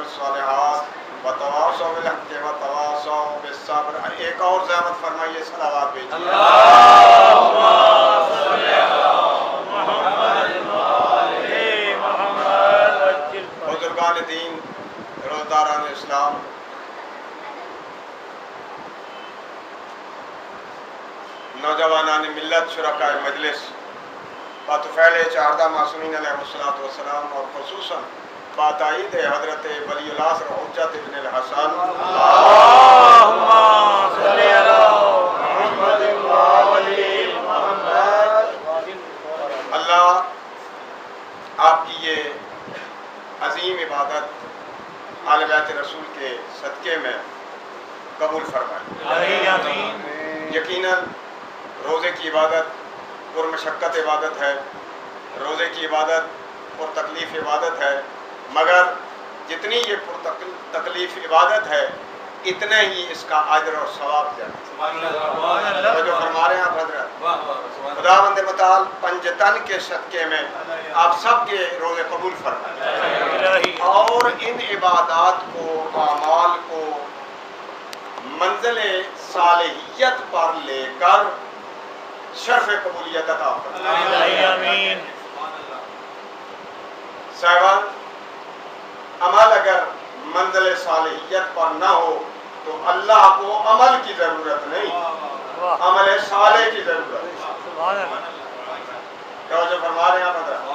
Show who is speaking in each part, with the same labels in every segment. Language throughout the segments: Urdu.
Speaker 1: الصالحات وتواصوا بالحق وتواصوا بالصبر. ایک اور زحمت فرمائیے صلوات بھیجیے. اللہم صلی علی محمد وآل محمد. بزرگان دین، روزداران اسلام، نوجوانان ملت، شرکاء مجلس، بطفیل چہاردہ معصومین علیہ السلام اور خصوصاً باتعید حضرت ولی العصر حجت ابن الحسن اللہم صلی علی محمد وآل محمد. اللہ آپ کی یہ عظیم عبادت آل بیت رسول کے صدقے میں قبول فرمائے. یقیناً روزے کی عبادت پرمشقت عبادت ہے، روزے کی عبادت پرتکلیف عبادت ہے، مگر جتنی یہ پرتکلیف عبادت ہے اتنا ہی اس کا اجر اور ثواب زیادہ. جو فرما رہے ہیں آپ حضرت، خداوند متعال پنجتن کے صدقے میں آپ سب کے روزے قبول فرمائیں اور ان عبادات کو، اعمال کو منزل صالحیت پر لے کر شرف قبولیت عطا فرمائیں. صاحبان، عمل اگر منزل صالحیت پر نہ ہو تو اللہ کو عمل کی ضرورت نہیں، عمل صالح کی ضرورت ہے. جو فرما رہے ہیں آپ حضرت،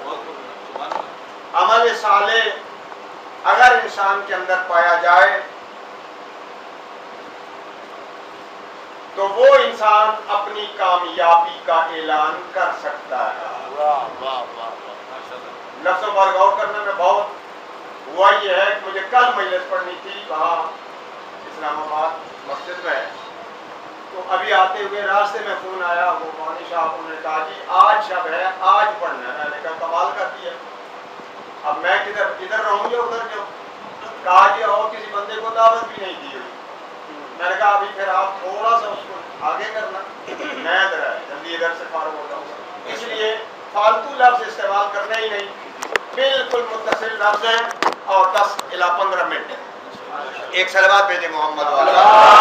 Speaker 1: عمل صالح اگر انسان کے اندر پایا جائے تو وہ انسان اپنی کامیابی کا اعلان کر سکتا ہے. لفظوں پر غور کرنے میں بہت ہوا یہ ہے کہ مجھے کل مجلس پڑھنی تھی وہاں اسلام آباد مسجد میں، تو ابھی آتے ہوئے راستے میں فون آیا، وہ مولوی صاحب انہوں نے کہا جی آج شب ہے، آج پڑھنا ہے. میں نے کہا کمال کر دیا، اب میں ادھر رہوں یا ادھر جاؤں؟ کہا جی اور کسی بندے کو دعوت بھی نہیں دی ہوئی. میں نے کہا ابھی پھر آپ تھوڑا سا اس کو آگے کرنا، میں ادھر ہے جلدی ادھر سے فارغ ہوتا ہوں. اس لیے فالتو لفظ استعمال کرنا ہی نہیں، بالکل متصل لفظ ہیں اور 10 الی 15 منٹ. ایک صلوات بھیجے محمد والا.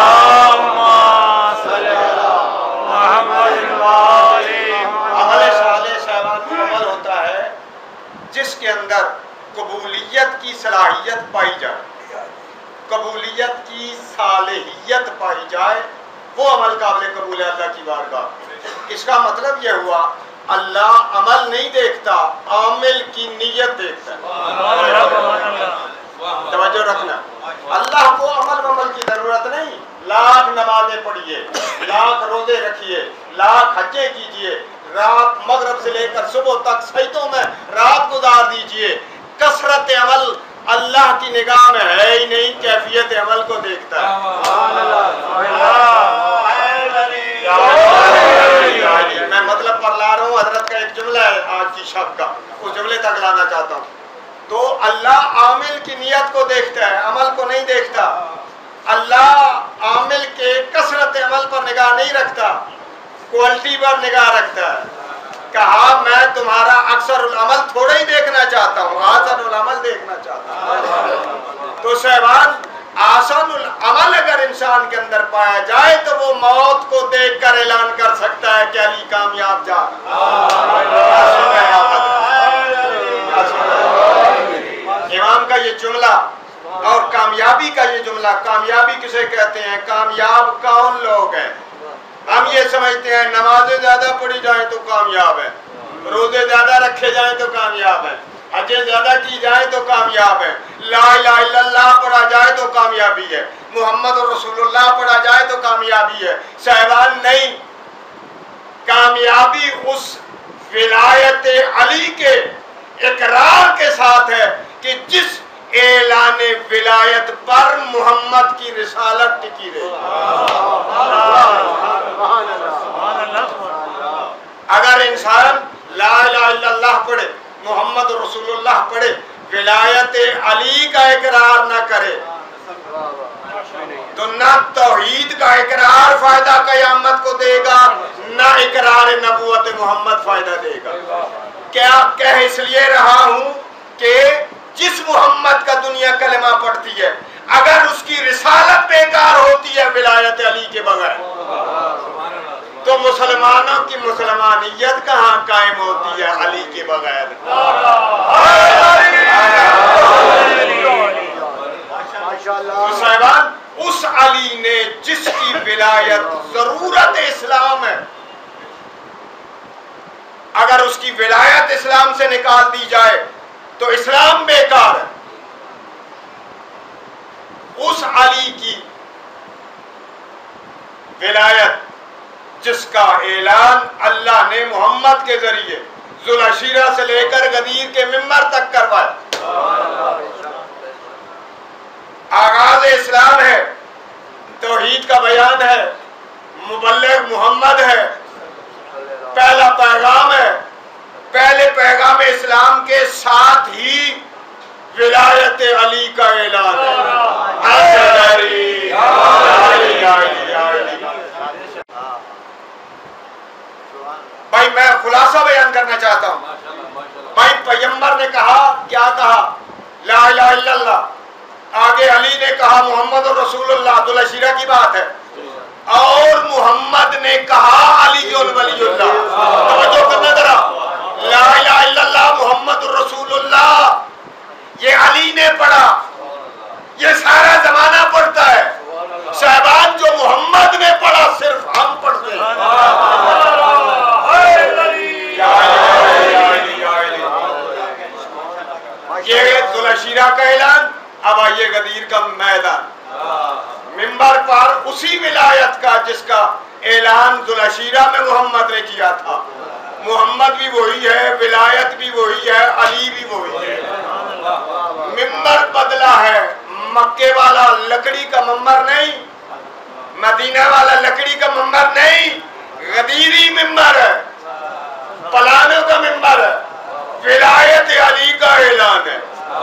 Speaker 1: عمل صالح صاحبان وہ عمل ہوتا ہے جس کے اندر قبولیت کی صلاحیت پائی جائے، قبولیت کی صالحیت پائی جائے، وہ عمل قابل قبول ہے اللہ کی بارگاہ. اس کا مطلب یہ ہوا اللہ عمل نہیں دیکھتا، عامل کی نیت دیکھتا ہے. توجہ رکھنا، اللہ کو عمل کی ضرورت نہیں. لاکھ نمازیں پڑھیے، لاکھ روزے رکھیے، لاکھ حجیں کیجیے، رات مغرب سے لے کر صبح تک سجدوں میں رات گزار دیجیے، کثرت عمل اللہ کی نگاہ میں ہے ہی نہیں، کیفیت عمل کو دیکھتا ہے. میں مطلب پر لا رہا ہوں، حضرت کا ایک جملہ ہے آج کی شب کا، اس جملے تک لانا چاہتا ہوں. تو اللہ عامل کی نیت کو دیکھتا ہے، عمل کو نہیں دیکھتا. اللہ عامل کے کثرت عمل پر نگاہ نہیں رکھتا، کوالٹی پر نگاہ رکھتا ہے. کہا میں تمہارا اکثر العمل تھوڑا ہی دیکھنا چاہتا ہوں، آسن العمل دیکھنا چاہتا ہوں. تو صاحبان، آسن العمل اگر انسان کے اندر پایا جائے تو وہ موت کو دیکھ کر اعلان کر سکتا ہے کہ علی کامیاب جا. امام کا یہ جملہ اور کامیابی کا یہ جملہ، کامیابی کسے کہتے ہیں؟ کامیاب کون لوگ ہیں؟ ہم یہ سمجھتے ہیں نمازیں زیادہ پڑھی جائیں تو کامیاب ہے، روزے زیادہ رکھے جائیں تو کامیاب ہے، حجیں زیادہ کی جائیں تو کامیاب ہے، لا الہ الا اللہ پڑھا جائے تو کامیابی ہے، محمد رسول اللہ پڑھا جائے تو کامیابی ہے. صاحبان نہیں، کامیابی اس ولایت علی کے اقرار کے ساتھ ہے کہ جس اعلان ولایت پر محمد کی رسالت ٹکی رہی. اگر انسان لا الہ الا اللہ پڑھے، محمد رسول اللہ پڑھے، ولایت علی کا اقرار نہ کرے تو نہ توحید کا اقرار فائدہ قیامت کو دے گا، نہ اقرار نبوت محمد فائدہ دے گا. کیا کہہ اس لیے رہا ہوں کہ جس محمد کا دنیا کلمہ پڑھتی ہے، اگر اس کی رسالت بیکار ہوتی ہے ولایت علی کے بغیر، تو مسلمانوں کی مسلمانیت کہاں قائم ہوتی ہے علی کے بغیر؟ تو صاحبان، اس علی نے جس کی ولایت ضرورت اسلام ہے، اگر اس کی ولایت اسلام سے نکال دی جائے تو اسلام بیکار ہے۔ اس علی کی ولایت جس کا اعلان اللہ نے محمد کے ذریعے ذوالعشیرہ سے لے کر غدیر کے ممبر تک کروایا۔ آغاز اسلام ہے، توحید کا بیان ہے، مبلغ محمد ہے، پہلا پیغام ہے، پہلے پیغام اسلام کے ساتھ ہی ولایت علی کا اعلان ہے۔ بھائی میں خلاصہ بیان کرنا چاہتا ہوں، بھائی پیغمبر نے کہا، کیا کہا؟ لا الہ الا اللہ، آگے علی نے کہا محمد رسول اللہ، ذوالعشیرہ کی بات ہے، اور محمد نے کہا علی ولی اللہ۔ توجہ کرنا ذرا، لا الہ الا اللہ محمد رسول اللہ یہ علی نے پڑھا، یہ سارا زمانہ پڑھتا ہے۔ صاحبان جو محمد نے پڑھا صرف ہم پڑھتے ہیں۔ یہ ذوالعشیرہ کا اعلان۔ اب آئیے غدیر کا میدان، منبر پر اسی ولایت کا جس کا اعلان ذوالعشیرہ میں محمد نے کیا تھا۔ محمد بھی وہی ہے، ولایت بھی وہی ہے، علی بھی وہی ہے۔ منبر بدلا ہے، مکے والا لکڑی کا منبر نہیں، مدینہ والا لکڑی کا منبر نہیں، غدیری منبر ہے، پلانوں کا منبر ہے، ولایت علی کا اعلان ہے۔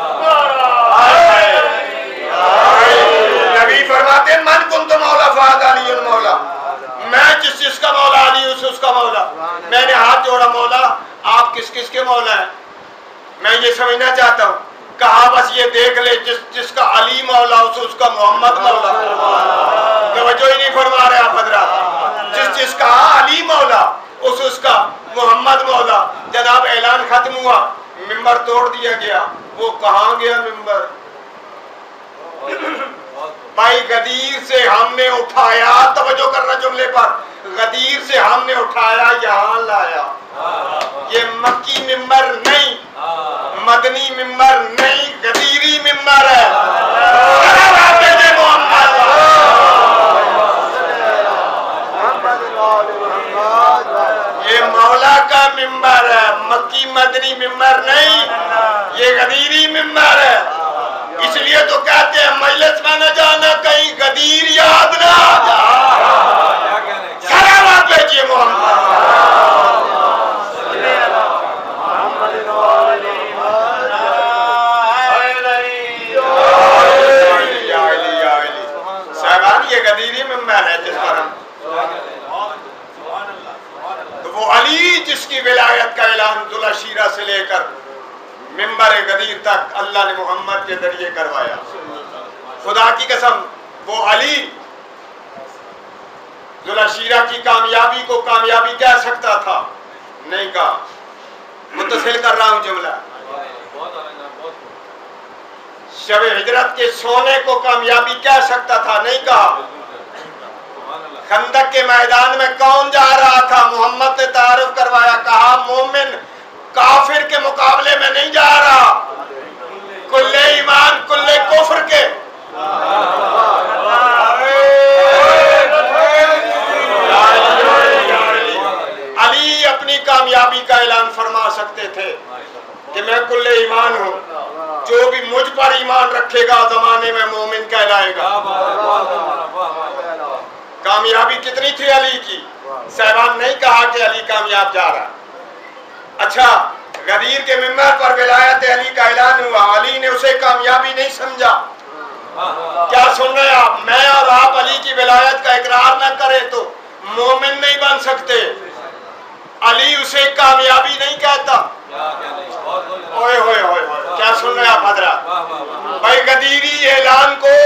Speaker 1: نبی فرماتے ہیں من کنت مولا فہذا علی المولا، میں جس کا مولا علی اس کا مولا۔ میں نے ہاتھ جوڑا، مولا آپ کس کے مولا ہیں؟ میں یہ سمجھنا چاہتا ہوں، کہا بس یہ دیکھ لے جس کا علی مولا اس کا محمد مولا۔ توجہ ہی نہیں فرما رہے آپ حضرات، جس کا علی مولا اس کا محمد مولا۔ جناب اعلان ختم ہوا، منبر توڑ دیا گیا، وہ کہاں گیا منبر؟ بھائی غدیر سے ہم نے اٹھایا، توجہ کرنا جملے پر، غدیر سے ہم نے اٹھایا یہاں لایا۔ یہ مکی ممبر نہیں، مدنی ممبر نہیں، غدیری ممبر ہے۔ یہ مولا کا ممبر ہے، مکی مدنی ممبر نہیں، یہ غدیری ممبر ہے۔ اس لیے تو کہتے ہیں مجلس میں نہ جانا کہیں غدیر یاد نہ آ جا۔ سلامات بھیجیے محمد۔ صاحبان یہ غدیری ممبر ہے جس پر ہم، تو وہ علی جس کی ولایت کا اعلان ذوالعشیرہ سے لے کر منبر غدیر تک اللہ نے محمد کے ذریعے کروایا۔ خدا کی قسم وہ علی ذوالعشیرہ کی کامیابی کو کامیابی کہہ سکتا تھا، نہیں کہا۔ متصل کر رہا ہوں جملہ، شب ہجرت کے سونے کو کامیابی کہہ سکتا تھا، نہیں کہا۔ خندق کے میدان میں کون جا رہا تھا؟ محمد نے تعارف کروایا، کہا مومن کافر کے مقابلے میں نہیں جا رہا، کل ایمان کل کفر کے۔ علی اپنی کامیابی کا اعلان فرما سکتے تھے کہ میں کل ایمان ہوں، جو بھی مجھ پر ایمان رکھے گا زمانے میں مومن کہلائے گا۔ کامیابی کتنی تھی علی کی؟ صاحبان نہیں کہا کہ علی کامیاب جا رہا۔ اچھا غدیر کے منبر پر ولایت علی کا اعلان ہوا، علی نے اسے کامیابی نہیں سمجھا۔ کیا سن رہے ہیں آپ؟ میں اور آپ علی کی ولایت کا اقرار نہ کریں تو مومن نہیں بن سکتے۔ علی اسے کامیابی نہیں کہتا۔ اوئے ہوئے ہوئے ہوئے، क्या सुन रहे आप हजरत? भाई गदीरी ऐलान को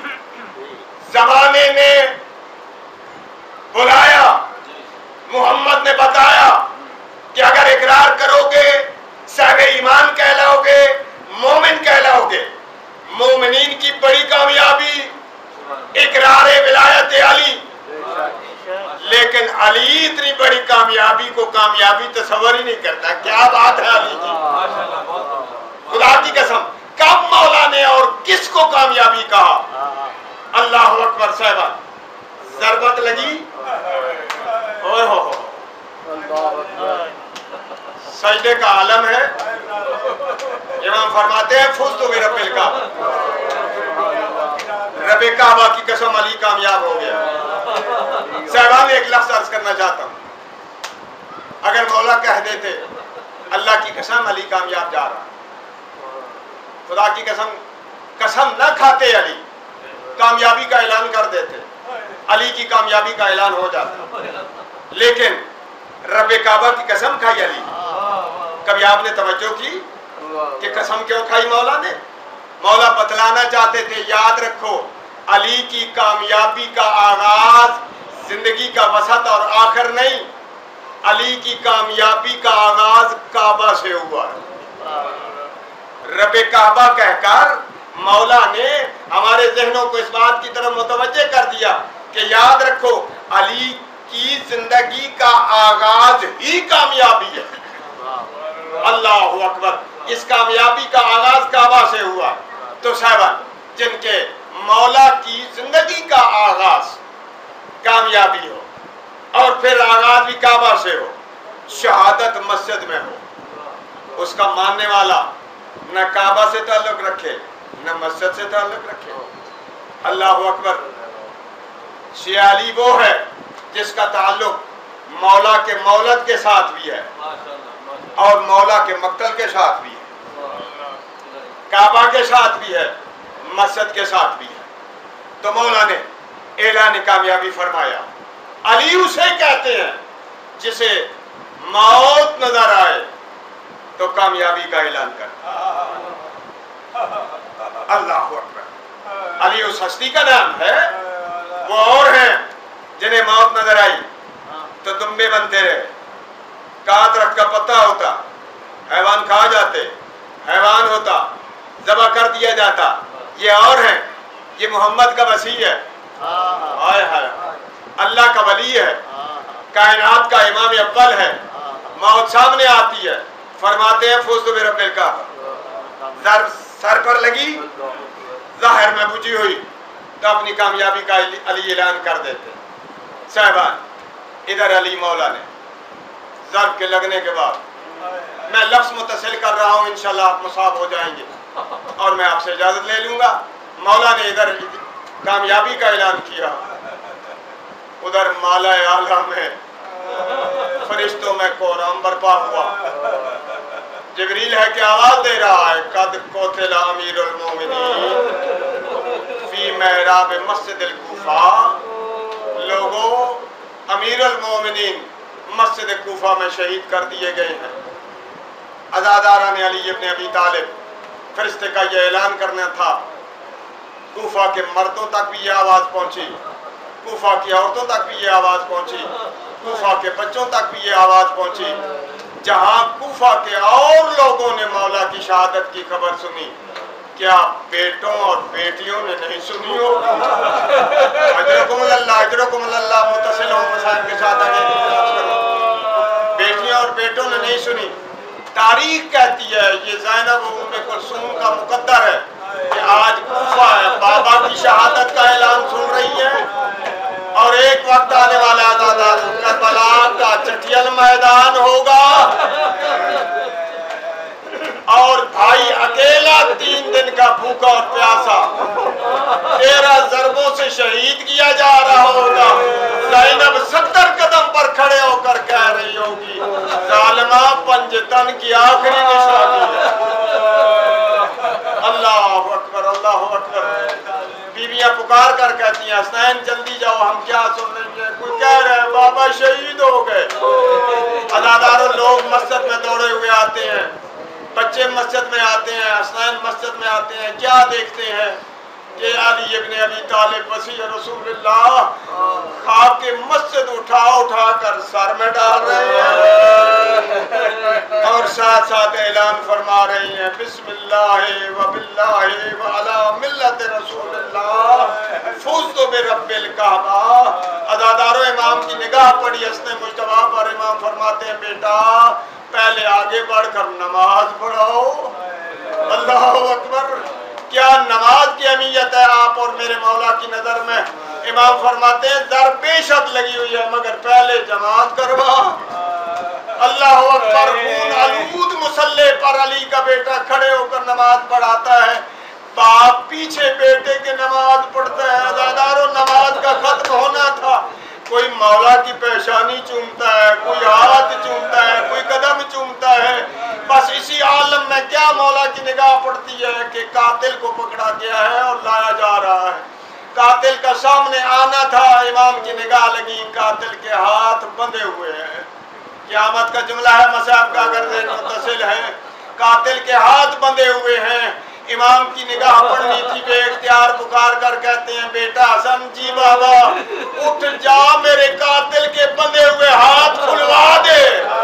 Speaker 1: जमाने ने बुलाया, मोहम्मद ने बताया कि अगर इकरार करोगे साहिब ईमान कहलाओगे, मोमिन कहलाओगे। मोमिनीन की बड़ी कामयाबी इकरार विलायत अली, लेकिन अली इतनी बड़ी कामयाबी को कामयाबी तस्वर ही नहीं करता। क्या बात है अली जी, खुदा की कसम। कब मौला ने और किसको कामयाबी कहा? अल्लाह अकबर साहब, जरबत लगी, ओए हो सजदे का आलम है। इमाम फरमाते हैं फुज़्तु बिरब्बिल काबा, रब्बे काबा की कसम अली कामयाब हो गया। साहबान एक लफ्ज़ अर्ज करना चाहता हूँ, अगर मौला कह देते अल्लाह की कसम अली कामयाब जा रहा, खुदा की कसम, कसम न खाते अली, कामयाबी का ऐलान कर देते, अली की कामयाबी का ऐलान हो जाता। लेकिन रब्बे काबा की कसम खाई अली। कभी आपने तवज्जो की कि कसम क्यों खाई मौला ने? मौला बतलाना चाहते थे, याद रखो अली की कामयाबी का आगाज जिंदगी का वसत और आखिर नहीं, अली की कामयाबी का आगाज काबा से हुआ। रब्बे काबा कहकर मौला ने हमारे जहनों को इस बात की तरफ मुतवज्जे कर दिया कि याद रखो अली की जिंदगी का आगाज ही कामयाबी है। अल्लाह अकबर, इस कामयाबी का आगाज काबा से हुआ। तो साहब जिनके मौला की जिंदगी का आगाज कामयाबी हो और फिर आगाज भी काबा से हो, शहादत मस्जिद में हो, उसका मानने वाला न काबा से ताल्लुक रखे न मस्जिद से ताल्लुक रखे। अल्लाह अकबर। शिया अली वो है जिसका ताल्लुक मौला के मौलद के साथ भी है और मौला के मक्तल के साथ भी है, काबा के साथ भी है, मस्जिद के साथ भी है। तो मौला ने ऐलान कामयाबी फरमाया। अली उसे कहते हैं जिसे मौत नजर आए तो कामयाबी का ऐलान कर। अल्लाह अकबर। अली उस हस्ती का नाम है। वो और हैं जिन्हें मौत नजर आई तो दुम्बे बनते रहे, काद रख का पत्ता होता, हैवान खा जाते, हैवान होता, ज़बह कर दिया जाता। ये और हैं, ये मोहम्मद का वसी है, हाय हाय, अल्लाह का वली है, कायनात का इमाम अव्वल है। मौत सामने आती है, फरमाते हैं फुज़्तु बिरब्बिल काबा, सर पर लगी, ज़ाहिर में बुझी हुई, तो अपनी कामयाबी का अली ऐलान कर देते। साहबान इधर अली मौला ने ज़र्ब के लगने के बाद, मैं लफ्ज़ मुतसिल कर रहा हूँ, इंशाल्लाह आप मुसाब हो जाएंगे और मैं आपसे इजाज़त ले लूँगा। मौला ने इधर कामयाबी का ऐलान किया, उधर माला आला में फरिश्तों में कोहराम बर्पा हुआ। जिब्रील है कि आवाज़ दे रहा है, कद कोतिल अमीरुल मोमिनीन फी महराब मस्जिदिल कूफा। लोगों, अमीरुल मोमिनीन मस्जिद कूफा में शहीद कर दिए गए हैं। अज़ादारा ने अली इब्न अबी तालिब, फरिश्ते का यह ऐलान करना था। कूफा के मर्दों तक भी ये आवाज़ पहुंची, कूफा की औरतों तक भी ये आवाज़ पहुंची, कूफा के बच्चों तक भी ये आवाज़ पहुंची। जहां कूफा के और लोगों ने मौला की शहादत की खबर सुनी, क्या बेटों और बेटियों ने नहीं सुनी हो? अजरकुमुल्लाह मुत्तसिल हो मसाइल के साथ आगे बेटियों और बेटों ने नहीं सुनी। तारीख कहती है, ये ज़ैनब उम्मे कुलसूम का मुकद्दर है कि आज कूफा है, बाबा की शहादत का ऐलान सुन रही है और एक वक्त आने वाला करबला का चटियल मैदान होगा और भाई अकेला 3 दिन का भूखा और प्यासा 13 ज़रबों से शहीद किया जा रहा होगा। ज़ैनब 70 कदम पर खड़े होकर कह रही होगी, ज़ालिमा पंजतन की आखिरी निशानी है। अल्लाह अकबर, अल्लाह अकबर। बीवियां पुकार कर कहती हैं, हसनैन जल्दी जाओ, हम क्या सुन रही हैं? कोई कह रहे हैं बाबा शहीद हो गए। अज़ादारों लोग मस्जिद में दौड़े हुए आते हैं, بچے مسجد میں آتے ہیں، حسنین مسجد میں آتے ہیں، کیا دیکھتے ہیں کہ علی ابن ابی طالب وصی رسول اللہ خواب کے مسجد اٹھا اٹھا کر سر میں ڈال رہے ہیں اور ساتھ ساتھ اعلان فرما رہے ہیں بسم اللہ و باللہ و علی ملت رسول اللہ فزت برب الکعبہ۔ عزادارو امام کی نگاہ پڑی حسن مجتبیٰ پر، امام فرماتے ہیں بیٹا پہلے آگے بڑھ کر نماز پڑھاؤ۔ اللہ اکبر، کیا نماز کی اہمیت ہے آپ اور میرے مولا کی نظر میں۔ امام فرماتے ہیں در بے شک لگی ہوئی ہے مگر پہلے جماعت کروا۔ اللہ اکبر، خون آلود مصلی پر علی کا بیٹا کھڑے ہو کر نماز پڑھاتا ہے، باپ پیچھے بیٹے کے نماز پڑھتا ہے۔ عزادارو نماز کا ختم ہونا تھا، کوئی مولا کی پیشانی چومتا ہے، کوئی ہاتھ چومتا ہے، کوئی قدم چومتا ہے، بس اسی عالم میں کیا مولا کی نگاہ پڑتی ہے کہ قاتل کو پکڑا گیا ہے اور لایا جا رہا ہے۔ قاتل کا سامنے آنا تھا، امام کی نگاہ لگی قاتل کے ہاتھ بندھے ہوئے ہیں۔ قیامت کا جملہ ہے مصحف کا اگر ذہن متصل ہے، قاتل کے ہاتھ بندھے ہوئے ہیں۔ امام کی نگاہ پڑنی تھی، بے اختیار پکار کر کہتے ہیں بیٹا حسن جی بابا اٹھ جا، میرے قاتل کے بندھے ہوئے ہاتھ کھلوا دے۔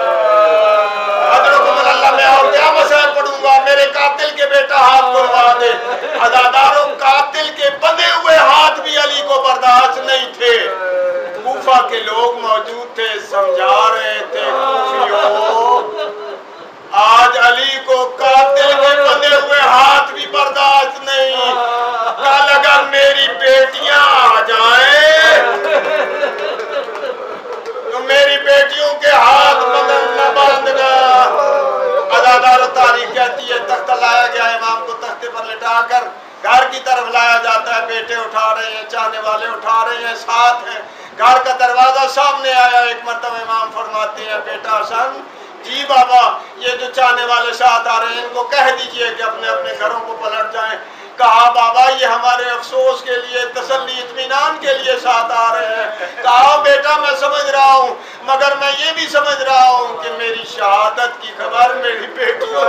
Speaker 1: حضرت اللہ میں اور کیا مسئلہ پڑھوں گا، میرے قاتل کے بیٹا ہاتھ کھلوا دے۔ عزاداروں قاتل کے بندھے ہوئے ہاتھ بھی علی کو برداشت نہیں تھے۔ کوفہ کے لوگ موجود تھے، سمجھا رہے تھے کوفیوں آج علی کو قاتل کے بندھے ہوئے ہاتھ بھی برداشت نہیں، کل اگر میری بیٹیاں آ جائیں تو میری بیٹیوں کے ہاتھ بدلنا بند کر۔ عزادار تاریخ کہتی ہے تختہ لایا گیا، امام کو تختے پر لٹا کر گھر کی طرف لایا جاتا ہے، بیٹے اٹھا رہے ہیں، چاہنے والے اٹھا رہے ہیں، ساتھ ہیں۔ گھر کا دروازہ سامنے آیا، ایک مرتبہ امام فرماتے ہیں بیٹا حسن جی بابا یہ جو چاہنے والے ساتھ آ رہے ہیں ان کو کہہ دیجئے کہ اپنے اپنے گھروں کو پلٹ جائیں۔ کہا بابا یہ ہمارے افسوس کے لیے، تسلی اطمینان کے لیے ساتھ آ رہے ہیں۔ کہا بیٹا میں سمجھ رہا ہوں مگر میں یہ بھی سمجھ رہا ہوں کہ میری شہادت کی خبر میری بیٹیوں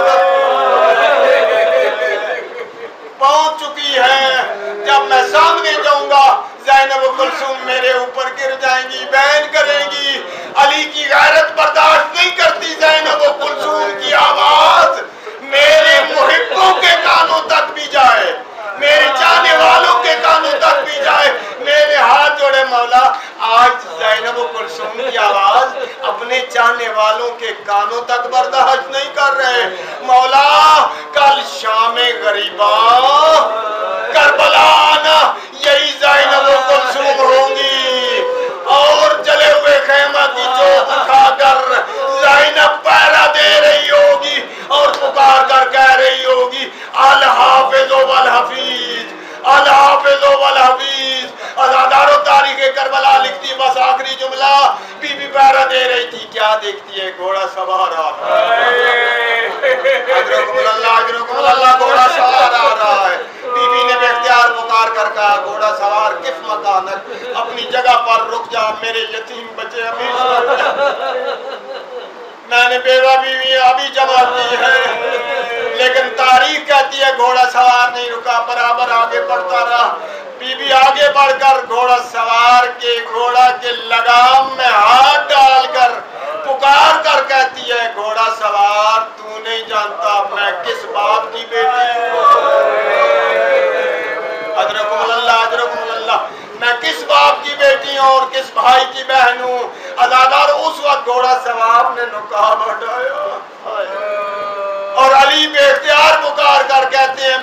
Speaker 1: پہنچ چکی ہے، جب میں سامنے جاؤں گا زینب و کلثوم میرے اوپر گر جائیں گی، بین کریں گی۔ علی کی غیرت برداشت نہیں کرتی زینب و کلثوم کی آواز میرے محبوں کے کانوں تک بھی جائے، میرے چاہنے والوں کے کانوں تک بھی جائے۔ میرے ہاتھ جوڑے مولا، آج زینب و کلثوم کی آواز اپنے چاہنے والوں کے کانوں تک برداشت نہیں کر رہے۔ مولا کل شام غریباں کربلا آنا، یہی زینب و کلثوم ہوں گی اور جلے ہوئے خیمہ کی چوک اٹھا کر زینب پہرا دے رہی ہوگی اور پکار کر کہہ رہی ہوگی الحافظ والحفیظ، الحافظ والحفیظ۔ عزادارو تاریخ کربلا لکھتی بس آخری جملہ، بی بی پہرا دے رہی تھی، کیا دیکھتی ہے گھوڑا سوار آ رہا ہے، اجرکم اللہ گھوڑا سوار آ رہا ہے۔ بی بی نے بے اختیار پکار کر کہا گھوڑا سوار کف مکانک، اپنی جگہ پر رک جا، میرے یتیم بچے ابھی میں نے بیوہ بیوی ابھی جمع کی ہے، لیکن تاریخ کہتی ہے گھوڑا سوار نہیں رکا، برابر آگے بڑھتا رہا۔ بی بی آگے بڑھ کر گھوڑا سوار کے گھوڑا کے لگام میں ہاتھ ڈال کر پکار کر کہتی ہے گھوڑا سوار تو نہیں جانتا میں کس باپ کی بیٹی ہوں، اجرکم اللہ، میں کس باپ کی بیٹی ہوں اور کس بھائی کی بہن ہوں۔ عزادار اس وقت گھوڑا سوار نے نقاب ہٹایا اور علی بے اختیار پکار کر کہتے ہیں